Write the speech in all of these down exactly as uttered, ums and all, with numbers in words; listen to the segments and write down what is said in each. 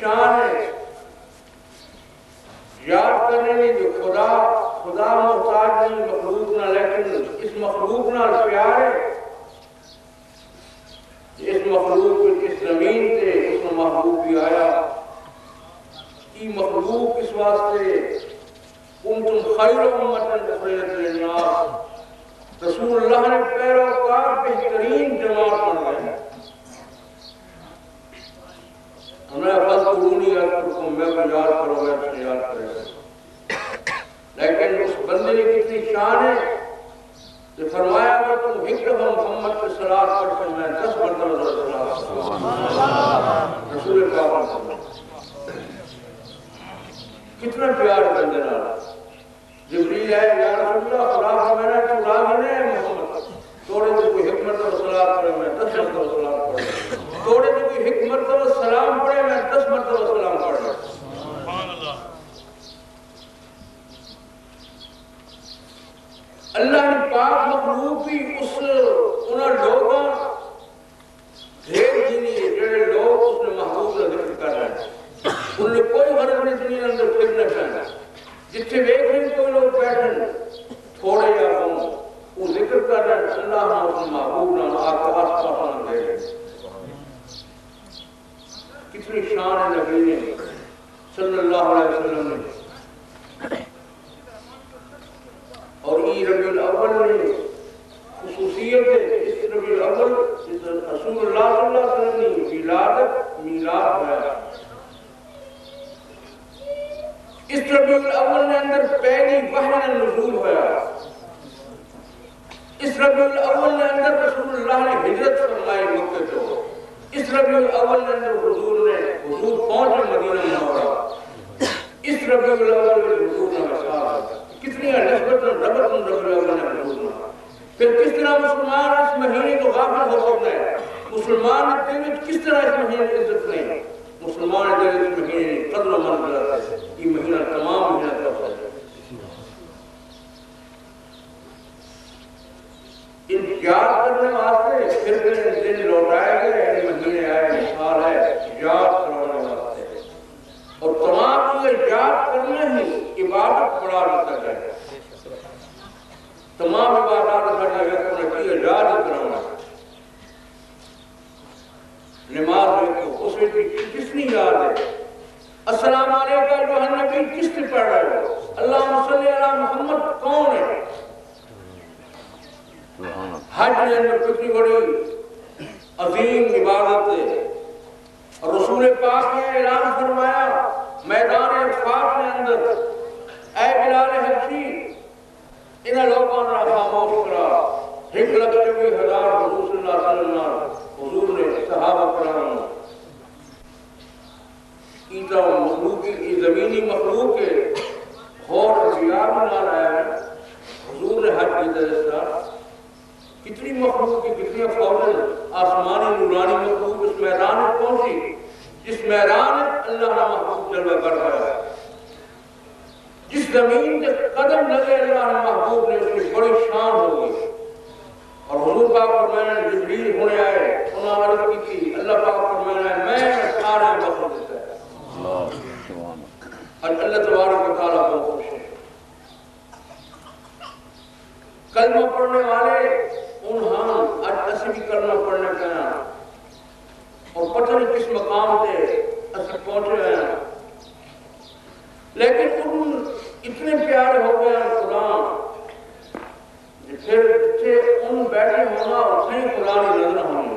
شان ہے یاد کرنے میں جو خدا خدا محتاج نہیں مخلوق نہ، لیکن اس مخلوق نہ پیار ہے، اس مخلوق اس زمین سے اس میں محبوب بھی آیا، یہ مخلوق اس واسطے کنتم خیر امت اخرجت للناس، رسول اللہ نے پیروکار بہترین جماعت بن گئے. ہمیں فَذْكُرُونِي أَذْكُرْكُمْ، میں کو یاد کرو گا تو یاد کرے گا. لیکن اس بندے کی کتنی شان ہے کہ فرمایا اگر تم ایک دفعہ محمد کی صلاۃ پڑھتے میں دس مرتبہ رسول پاک. کتنا پیار بندے نال. جبریل ہے یا رسول اللہ خدا فرمایا تو راضی نہیں ہے محمد، تھوڑے سے کوئی حکمت اور صلاۃ پڑھے میں دس مرتبہ صلاۃ پڑھے، تھوڑے سے کوئی حکمت اور سلام پڑھے میں دس مرتبہ سلام پڑھے. اللہ نے پاک مخلوق بھی اس انہوں لوگوں دھیر جنی جڑے لوگ اس نے محبوب کا ذکر کر رہے ہیں، ان نے کوئی غرض نہیں دنیا اندر پھرنا چاہنا. جتنے ویک رہے کوئی لوگ بیٹھیں تھوڑے یا ہوں وہ ذکر کر رہے ہیں اللہ نے اس محبوب نے آپ کا آس پاس دے رہے. کتنی شان ہے نبی نے صلی اللہ علیہ وسلم نے. اور یہ ربیع الاول میں خصوصیت ہے، اس ربیع الاول رسول اللہ صلی اللہ علیہ وسلم نے ولادت میلاد ہے. اس ربیع الاول نے اندر پہلی وحی نزول ہوا. اس ربیع الاول نے اندر رسول اللہ نے ہجرت فرمائی مکہ سے. اس ربیع الاول نے اندر حضور نے حضور پہنچے مدینہ منورہ. اس ربیع الاول میں حضور نے وصال کتنی نسبت اور ربط ربیع الاول نے حضور نے. پھر کس طرح مسلمان اس مہینے کو غافل ہو گئے ہیں، مسلمان کے دل کس طرح اس مہینے کی عزت نہیں، مسلمان کے دل اس مہینے قدر و منزلت ہے. یہ مہینہ تمام مہینہ کا ہے. یاد کرنے واسطے پھر دن لوٹائے گئے، مہینے آئے، سال ہے یاد کرنے واسطے. اور تمام یہ یاد کرنے ہی عبادت پڑھا جاتا ہے. تمام عبادات ہر جگہ کو کی یاد کرانا. نماز دیکھو اس میں کس نے یاد ہے. السلام علیکم جو نبی کس نے پڑھ رہے ہو. اللہم صلی علی محمد کون ہے. حج نے اندر کتنی بڑی عظیم عبادت ہے. اور رسول پاک نے اعلان فرمایا میدان عرفات کے اندر اے بلال حبشی انہاں لوگوں نے خاموش کرا. ایک لکھ چوبیس ہزار حضور صلی اللہ علیہ وسلم حضور نے صحابہ کرام ایتا مخلوق کی زمینی مخلوق کے خور اور زیار بنا رہا ہے. حضور نے حج کی درستہ کتنی مخلوق کی کتنی فوجیں آسمانی نورانی مخلوق اس میدان میں پہنچی جس میدان اللہ نے محبوب جلوہ کر رہا ہے. جس زمین کے قدم لگے اللہ نے محبوب نے اس کی بڑی شان ہوگی. اور حضور پاک فرمایا جبریل ہونے آئے انہوں نے عرض کی تھی اللہ پاک فرمایا میں سارے بخش دیتا ہے. اور اللہ تبارک و تعالیٰ کو خوش ہے. کلمہ پڑھنے والے انہاں آج اسی بھی کلمہ پڑھنے کے ہیں اور پتہ نہیں کس مقام سے اسی پہنچے ہیں. لیکن ان اتنے پیارے ہو گئے ہیں قرآن پھر جتھے ان بیٹھے ہونا اتنے قرآن نظر ہونی.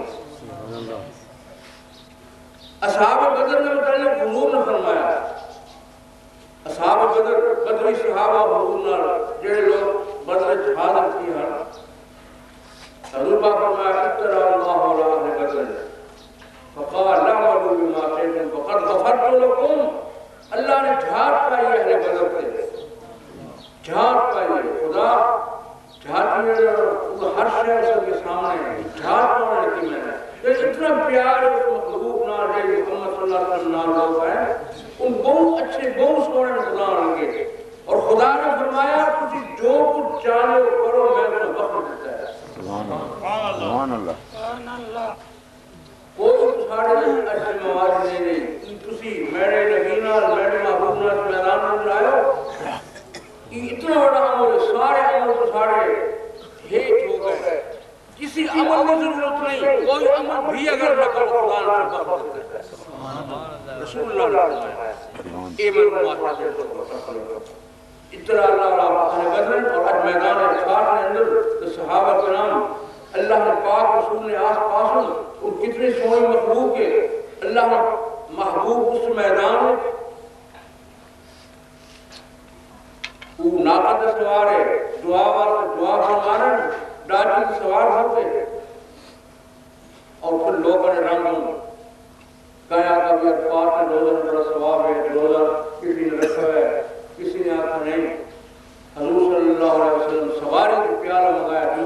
اصحاب بدر نے متعلق حضور نے فرمایا اصحاب بدر بدری صحابہ حضور نے جڑے لوگ بدر حاضر کی ہیں حضور پاک فرمایا اطلع اللہ علی اہل بدر فقال اعملوا بما شئتم فقد غفرت لكم. اللہ نے جھاٹ پائی اہل بدر سے جھاٹ پائی. خدا جھاٹ میں ہر شہر کے سامنے جھاٹ پانے کی میں نے اتنا پیار اس مخلوق نہ رہے محمد صلی اللہ علیہ وسلم نام لوگ ہیں ان بہت اچھے بہت سونے خدا لگے. اور خدا نے فرمایا تجھے جو کچھ چاہو کرو میں نے وقت دیتا ہے. سبحان اللہ. کوئی ساڑھے اچھے مواد نے نہیں تسی میرے نبینا میرے محبوبنا میدان میں لائے اتنا بڑا عمل سارے عمل تو سارے ہیٹ ہو گئے کسی عمل کی ضرورت نہیں کوئی عمل بھی اگر نہ کرو خدا نے بخش دیتا ہے رسول اللہ نے فرمایا اے معلومات اتنا اللہ اہل بدر اور آج میدان ارشاد کے اندر صحابہ کرام اللہ نے پاک رسول نے آس پاس اور کتنے سوئی مخلوق کے اللہ محبوب اس میدان میں وہ ناقد سوار ہے دعا واسطے دعا فرمانا ڈاچی سوار ہوتے اور پھر لوگوں نے رنگ کہا کبھی اتفاق میں روزہ بڑا ثواب ہے روزہ کسی نے رکھا ہے کسی نے آتا نہیں حضور صلی اللہ علیہ وسلم سواری کو پیالہ منگایا